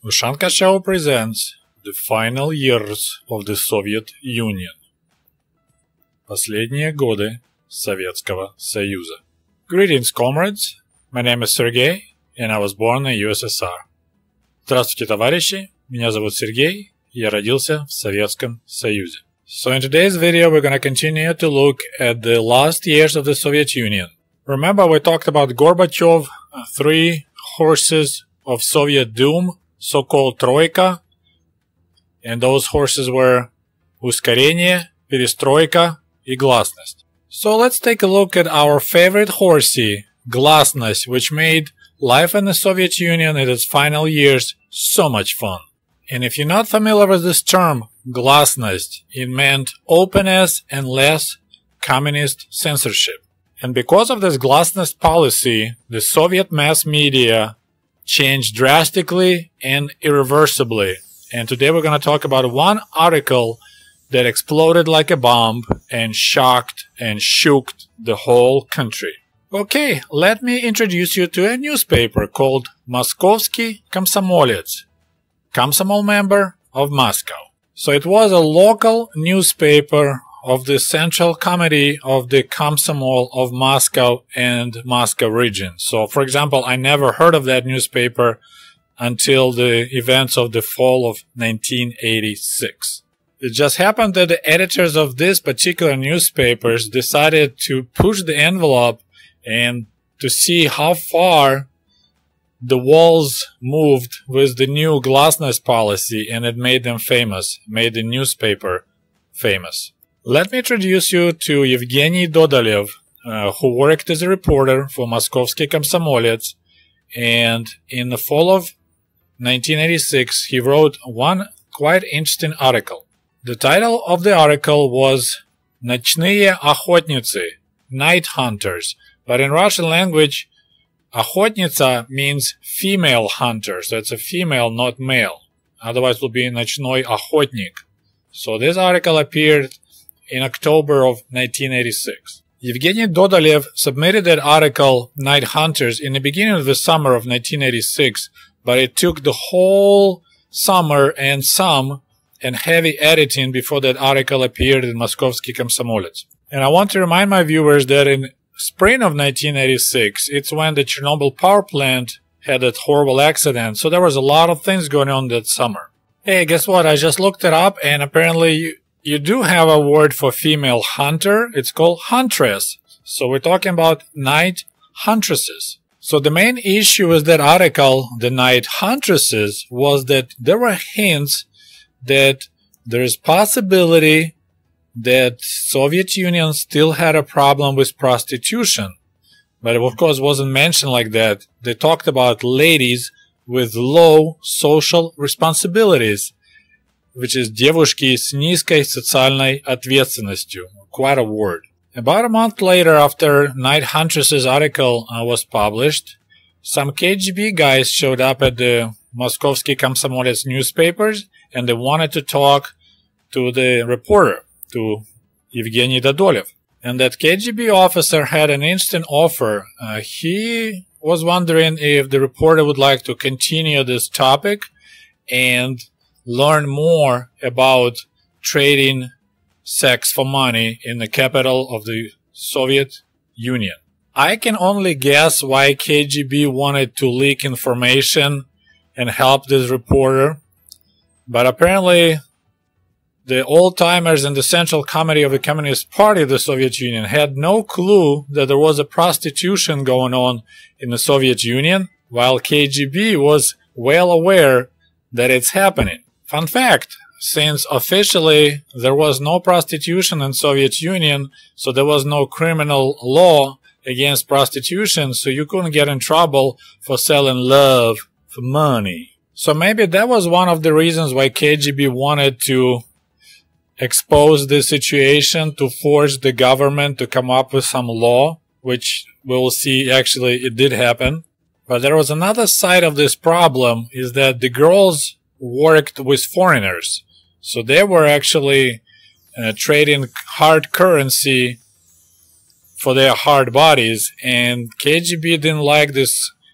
Ushanka Show presents The Final Years of the Soviet Union. Последние годы Советского Союза. Greetings, comrades. My name is Sergey, and I was born in USSR. Здравствуйте, товарищи. Меня зовут Сергей, и я родился в Советском Союзе. So in today's video, we're going to continue to look at the last years of the Soviet Union. Remember, we talked about Gorbachev, three horses of Soviet doom, so-called Troika, and those horses were ускорение, перестройка, и гласность. So let's take a look at our favorite horsey, гласность, which made life in the Soviet Union in its final years so much fun. And if you're not familiar with this term, гласность, it meant openness and less communist censorship. And because of this гласность policy, the Soviet mass media changed drastically and irreversibly. And today we're going to talk about one article that exploded like a bomb and shocked and shook the whole country. Okay, let me introduce you to a newspaper called Moskovsky Komsomolets, Komsomol member of Moscow. So it was a local newspaper of the Central Committee of the Komsomol of Moscow and Moscow region. So, for example, I never heard of that newspaper until the events of the fall of 1986. It just happened that the editors of this particular newspapers decided to push the envelope and to see how far the walls moved with the new гласность policy, and it made them famous, made the newspaper famous. Let me introduce you to Evgeny Dodolev, who worked as a reporter for Moskovsky Komsomolets, and in the fall of 1986 he wrote one quite interesting article. The title of the article was Ночные охотницы, Night Hunters, but in Russian language, охотница means female hunter, so it's a female, not male. Otherwise it will be ночной охотник. So this article appeared in October of 1986. Evgeny Dodolev submitted that article, Night Hunters, in the beginning of the summer of 1986, but it took the whole summer and some and heavy editing before that article appeared in Moskovsky Komsomolets. And I want to remind my viewers that in spring of 1986, it's when the Chernobyl power plant had that horrible accident, so there was a lot of things going on that summer. Hey, guess what? I just looked it up, and apparently you do have a word for female hunter. It's called huntress. So we're talking about night huntresses. So the main issue with that article, the night huntresses, was that there were hints that there is possibility that Soviet Union still had a problem with prostitution. But it, of course, wasn't mentioned like that. They talked about ladies with low social responsibilities, which is девушки с низкой социальной ответственностью. Quite a word. About a month later, after Night Huntress's article was published, some KGB guys showed up at the Moskovsky Komsomolets newspapers, and they wanted to talk to the reporter, to Evgeny Dodolev. And that KGB officer had an instant offer. He was wondering if the reporter would like to continue this topic and learn more about trading sex for money in the capital of the Soviet Union. I can only guess why KGB wanted to leak information and help this reporter, but apparently the old-timers in the Central Committee of the Communist Party of the Soviet Union had no clue that there was a prostitution going on in the Soviet Union, while KGB was well aware that it's happening. Fun fact, since officially there was no prostitution in Soviet Union, so there was no criminal law against prostitution, so you couldn't get in trouble for selling love for money. So maybe that was one of the reasons why KGB wanted to expose this situation, to force the government to come up with some law, which we'll see actually it did happen. But there was another side of this problem, is that the girls worked with foreigners. So they were actually trading hard currency for their hard bodies, and KGB didn't like this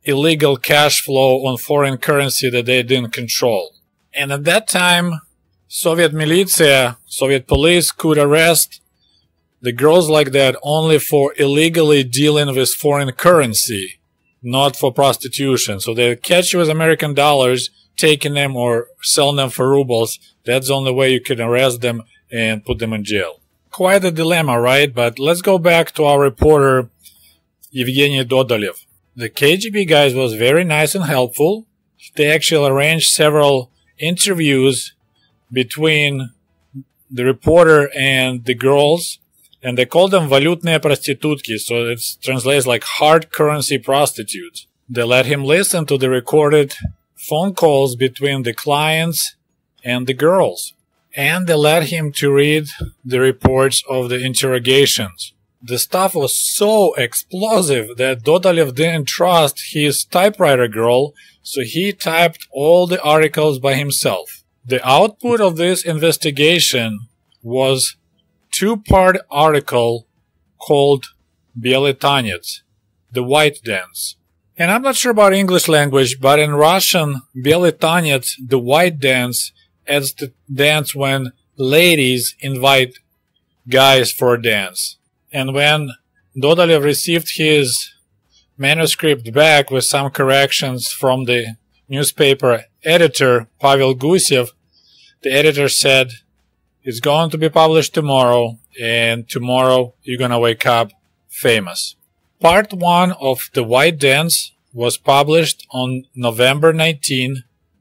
illegal cash flow on foreign currency that they didn't control. And at that time, Soviet militia, Soviet police could arrest the girls like that only for illegally dealing with foreign currency, not for prostitution. So they catch you with American dollars, taking them or selling them for rubles. That's the only way you can arrest them and put them in jail. Quite a dilemma, right? But let's go back to our reporter, Evgeny Dodolev. The KGB guys was very nice and helpful. They actually arranged several interviews between the reporter and the girls, and they called them valютные проститутки, so it translates like hard currency prostitutes. They let him listen to the recorded phone calls between the clients and the girls, and they let him to read the reports of the interrogations. The stuff was so explosive that Dodolev didn't trust his typewriter girl, so he typed all the articles by himself. The output of this investigation was a two-part article called Белый танец, the White Dance. And I'm not sure about English language, but in Russian, Белый танец, the White Dance, is the dance when ladies invite guys for a dance. And when Dodolev received his manuscript back with some corrections from the newspaper editor, Pavel Gusiev, the editor said, it's going to be published tomorrow, and tomorrow you're gonna wake up famous. Part 1 of The White Dance was published on November 19,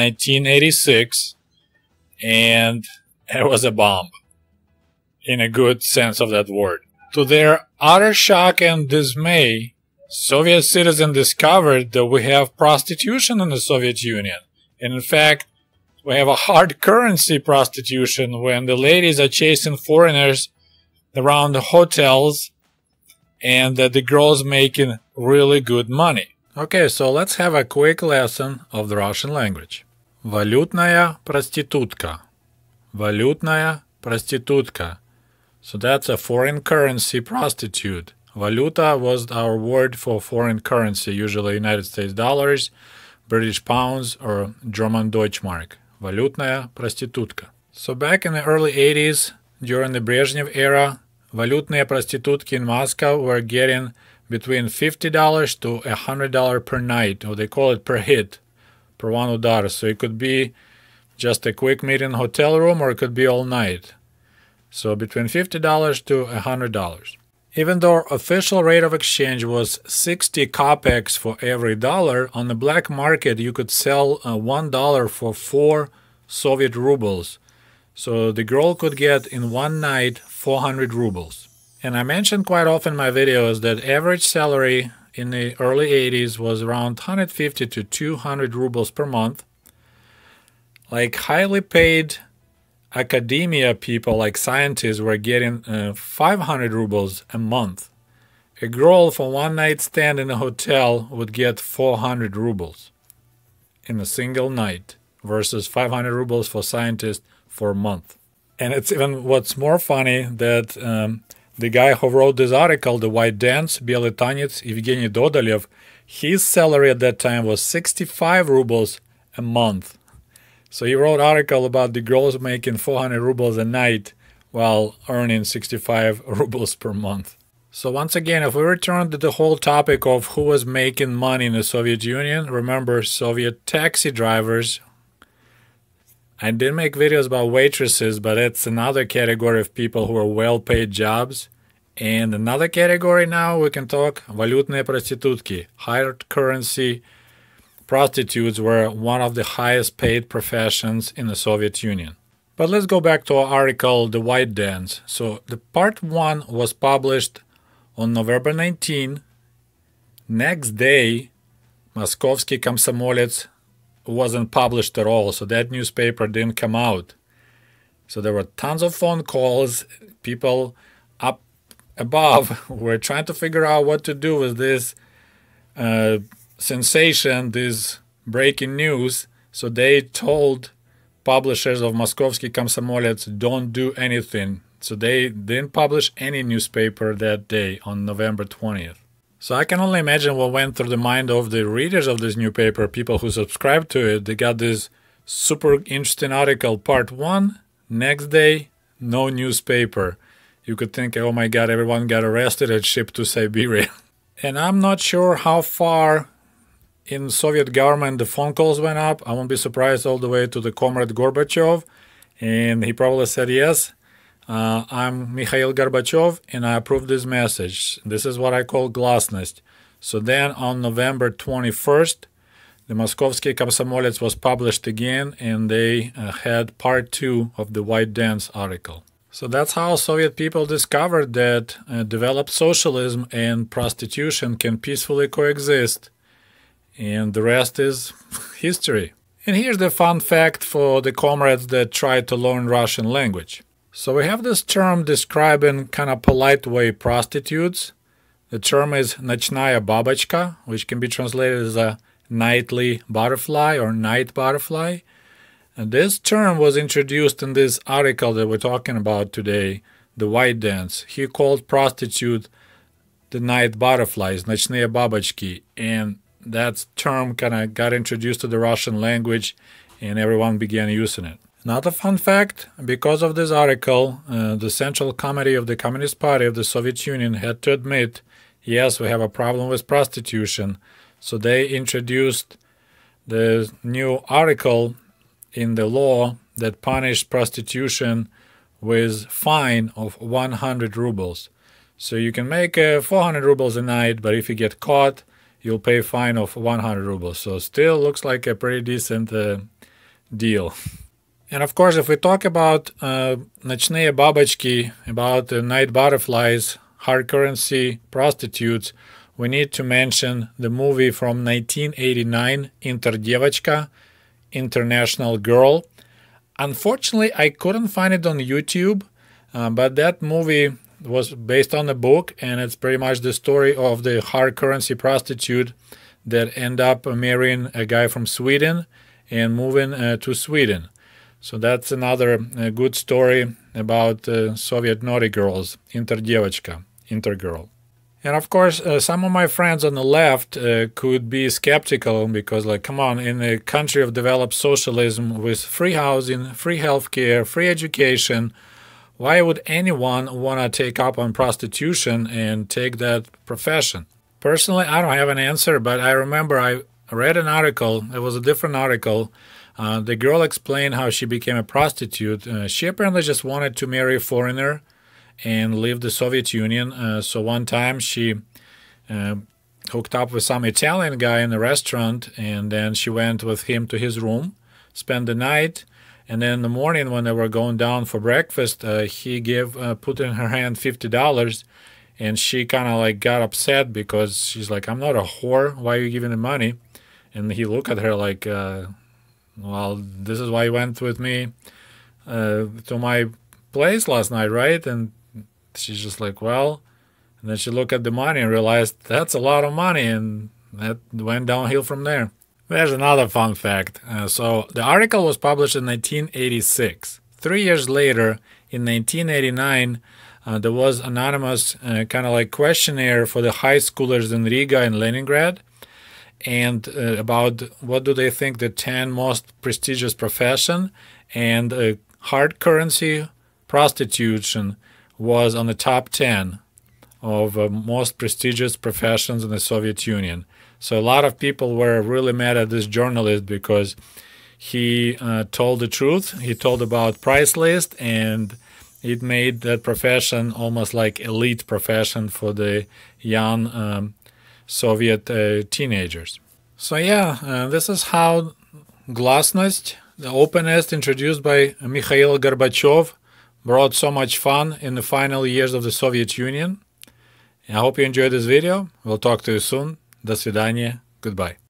1986, and it was a bomb, in a good sense of that word. To their utter shock and dismay, Soviet citizens discovered that we have prostitution in the Soviet Union. And in fact, we have a hard currency prostitution when the ladies are chasing foreigners around the hotels and that the girls making really good money. Okay, so let's have a quick lesson of the Russian language. Валютная проститутка. Валютная проститутка. So that's a foreign currency prostitute. Valuta was our word for foreign currency, usually United States dollars, British pounds, or German Deutschmark. Валютная проститутка. So back in the early 80s, during the Brezhnev era, валютные проститутки in Moscow were getting between $50 to $100 per night, or they call it per hit, per one udar. So it could be just a quick meet in a hotel room, or it could be all night. So between $50 to $100. Even though official rate of exchange was 60 kopecks for every dollar, on the black market you could sell $1 for 4 Soviet rubles. So the girl could get in one night 400 rubles. And I mentioned quite often in my videos that average salary in the early 80s was around 150 to 200 rubles per month. Like highly paid academia people, like scientists, were getting 500 rubles a month. A girl for one night stand in a hotel would get 400 rubles in a single night versus 500 rubles for scientists for a month. And it's even what's more funny that the guy who wrote this article, The White Dance, Белый танец, Evgeny Dodolev, his salary at that time was 65 rubles a month. So he wrote an article about the girls making 400 rubles a night while earning 65 rubles per month. So once again, if we return to the whole topic of who was making money in the Soviet Union, remember Soviet taxi drivers. I did make videos about waitresses, but it's another category of people who are well-paid jobs. And another category now we can talk, валютные проститутки, hard currency prostitutes were one of the highest paid professions in the Soviet Union. But let's go back to our article, The White Dance. So the part 1 was published on November 19. Next day, Moskovsky Komsomolets wasn't published at all, so that newspaper didn't come out. So there were tons of phone calls. People up above were trying to figure out what to do with this sensation, this breaking news. So they told publishers of Moskovsky Komsomolets, don't do anything. So they didn't publish any newspaper that day on November 20th. So I can only imagine what went through the mind of the readers of this newspaper, people who subscribed to it. They got this super interesting article, part 1, next day, no newspaper. You could think, oh my god, everyone got arrested and shipped to Siberia. And I'm not sure how far in Soviet government the phone calls went up. I won't be surprised all the way to the comrade Gorbachev. And he probably said, yes, I'm Mikhail Gorbachev and I approve this message. This is what I call glasnost. So then on November 21st, the Moskovsky Komsomolets was published again, and they had part 2 of the White Dance article. So that's how Soviet people discovered that developed socialism and prostitution can peacefully coexist. And the rest is history. And here's the fun fact for the comrades that try to learn Russian language. So we have this term describing kind of polite way prostitutes. The term is Nochnaya Babochka, which can be translated as a nightly butterfly or night butterfly. And this term was introduced in this article that we're talking about today, the White Dance. He called prostitute the night butterflies, Nochnaya Babochki, and that term kind of got introduced to the Russian language and everyone began using it. Another fun fact, because of this article, the Central Committee of the Communist Party of the Soviet Union had to admit, yes, we have a problem with prostitution. So they introduced the new article in the law that punished prostitution with fine of 100 rubles. So you can make 400 rubles a night, but if you get caught, you'll pay a fine of 100 rubles. So still looks like a pretty decent deal. And of course, if we talk about Nochnaya Babochki, about the night butterflies, hard currency prostitutes, we need to mention the movie from 1989, Interdevachka, International Girl. Unfortunately, I couldn't find it on YouTube, but that movie was based on a book, and it's pretty much the story of the hard currency prostitute that end up marrying a guy from Sweden and moving to Sweden. So that's another good story about Soviet naughty girls, Interdevachka, Intergirl. And of course, some of my friends on the left could be skeptical because, like, come on, in a country of developed socialism with free housing, free healthcare, free education, why would anyone want to take up on prostitution and take that profession? Personally, I don't have an answer, but I remember I read an article. It was a different article. The girl explained how she became a prostitute. She apparently just wanted to marry a foreigner and leave the Soviet Union. So one time she hooked up with some Italian guy in a restaurant, and then she went with him to his room, spent the night, and then in the morning when they were going down for breakfast, he put in her hand $50, and she kind of like got upset because she's like, I'm not a whore, why are you giving me money? And he looked at her like, well, this is why you went with me to my place last night, right? And she's just like, well, and then she looked at the money and realized that's a lot of money, and that went downhill from there. There's another fun fact. So the article was published in 1986. 3 years later, in 1989, there was anonymous kind of like questionnaire for the high schoolers in Riga and Leningrad, and about what do they think the 10 most prestigious profession, and hard currency prostitution was on the top 10 of most prestigious professions in the Soviet Union. So a lot of people were really mad at this journalist because he told the truth. He told about price list, and it made that profession almost like elite profession for the young Soviet teenagers. So yeah, this is how glasnost, the openness introduced by Mikhail Gorbachev, brought so much fun in the final years of the Soviet Union. I hope you enjoyed this video. We'll talk to you soon. До свидания. Goodbye.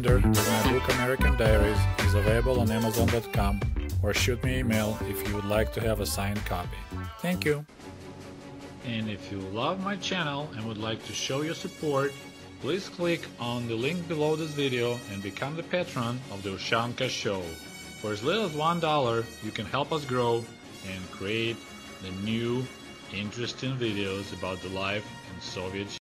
binder with my book American Diaries is available on Amazon.com, or shoot me an email if you would like to have a signed copy. Thank you. And if you love my channel and would like to show your support, please click on the link below this video and become the patron of the Ushanka Show. For as little as $1, you can help us grow and create the new, interesting videos about the life in Soviet